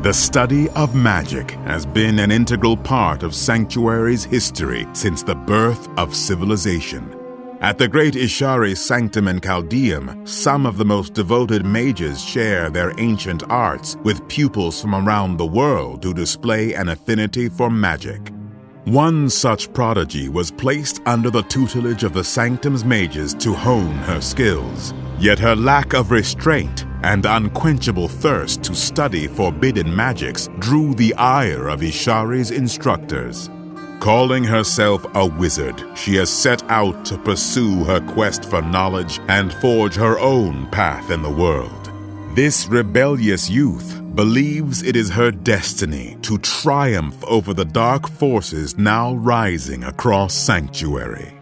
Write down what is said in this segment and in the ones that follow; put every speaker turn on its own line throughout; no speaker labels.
The study of magic has been an integral part of Sanctuary's history since the birth of civilization. At the Great Ishari Sanctum in Chaldeum, some of the most devoted mages share their ancient arts with pupils from around the world who display an affinity for magic. One such prodigy was placed under the tutelage of the Sanctum's mages to hone her skills. Yet her lack of restraint and unquenchable thirst to study forbidden magics drew the ire of Ishari's instructors. Calling herself a wizard, she has set out to pursue her quest for knowledge and forge her own path in the world. This rebellious youth believes it is her destiny to triumph over the dark forces now rising across Sanctuary.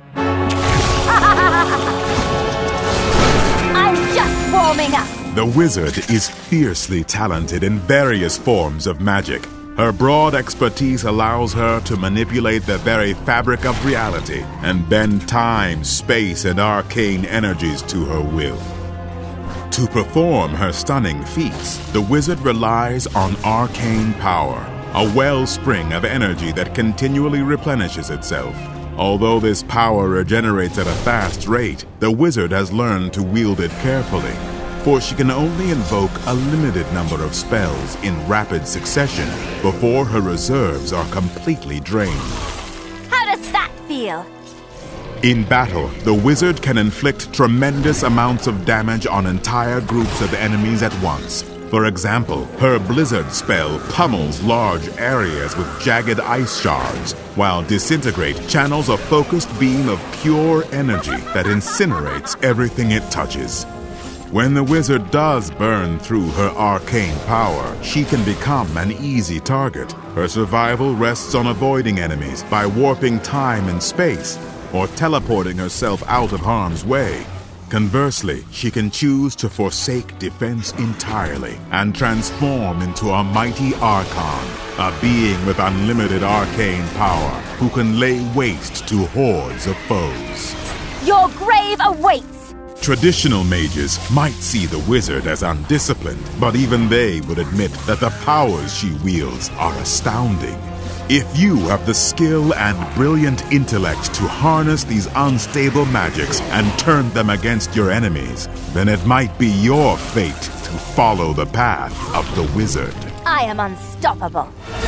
I'm just warming up!
The wizard is fiercely talented in various forms of magic. Her broad expertise allows her to manipulate the very fabric of reality and bend time, space, and arcane energies to her will. To perform her stunning feats, the wizard relies on arcane power, a wellspring of energy that continually replenishes itself. Although this power regenerates at a fast rate, the wizard has learned to wield it carefully, for she can only invoke a limited number of spells in rapid succession before her reserves are completely drained.
How does that feel?
In battle, the wizard can inflict tremendous amounts of damage on entire groups of enemies at once. For example, her blizzard spell pummels large areas with jagged ice shards, while Disintegrate channels a focused beam of pure energy that incinerates everything it touches. When the wizard does burn through her arcane power, she can become an easy target. Her survival rests on avoiding enemies by warping time and space, or teleporting herself out of harm's way. Conversely, she can choose to forsake defense entirely and transform into a mighty Archon, a being with unlimited arcane power who can lay waste to hordes of foes.
Your grave awaits!
Traditional mages might see the wizard as undisciplined, but even they would admit that the powers she wields are astounding. If you have the skill and brilliant intellect to harness these unstable magics and turn them against your enemies, then it might be your fate to follow the path of the wizard.
I am unstoppable.